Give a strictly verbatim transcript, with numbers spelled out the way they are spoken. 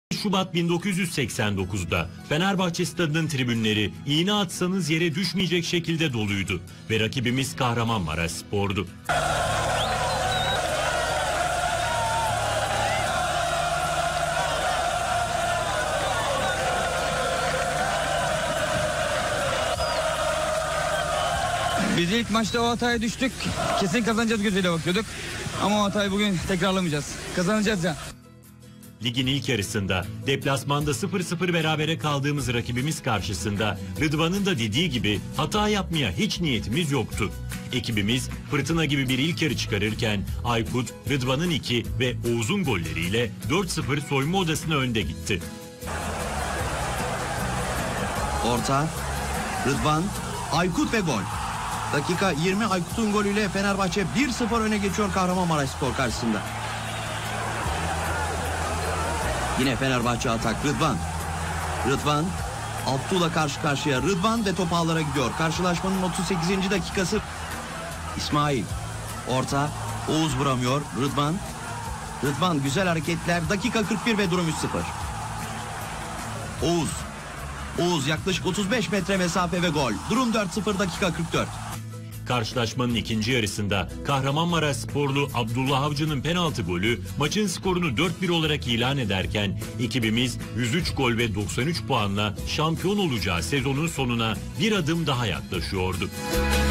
Şubat bin dokuz yüz seksen dokuz'da Fenerbahçe stadının tribünleri iğne atsanız yere düşmeyecek şekilde doluydu ve rakibimiz Kahramanmaraşspor'du. Biz ilk maçta o hataya düştük. Kesin kazanacağız gözüyle bakıyorduk. Ama o hatayı bugün tekrarlamayacağız. Kazanacağız ya. Ligin ilk yarısında deplasmanda sıfır sıfır berabere kaldığımız rakibimiz karşısında Rıdvan'ın da dediği gibi hata yapmaya hiç niyetimiz yoktu. Ekibimiz fırtına gibi bir ilk yarı çıkarırken Aykut, Rıdvan'ın iki ve Oğuz'un golleriyle dört sıfır soyunma odasına önde gitti. Orta, Rıdvan, Aykut ve gol. Dakika yirmi Aykut'un golüyle Fenerbahçe bir sıfır öne geçiyor Kahramanmaraşspor karşısında. Yine Fenerbahçe atak Rıdvan. Rıdvan, Abdullah karşı karşıya. Rıdvan ve top ağlara gidiyor. Karşılaşmanın otuz sekizinci dakikası. İsmail, orta, Oğuz vuramıyor. Rıdvan, Rıdvan güzel hareketler. Dakika kırk bir ve durum üç sıfır. Oğuz, Oğuz yaklaşık otuz beş metre mesafe ve gol. Durum dört sıfır dakika kırk dört. Karşılaşmanın ikinci yarısında Kahramanmaraşsporlu Abdullah Avcı'nın penaltı golü maçın skorunu dört bir olarak ilan ederken ekibimiz yüz üç gol ve doksan üç puanla şampiyon olacağı sezonun sonuna bir adım daha yaklaşıyordu.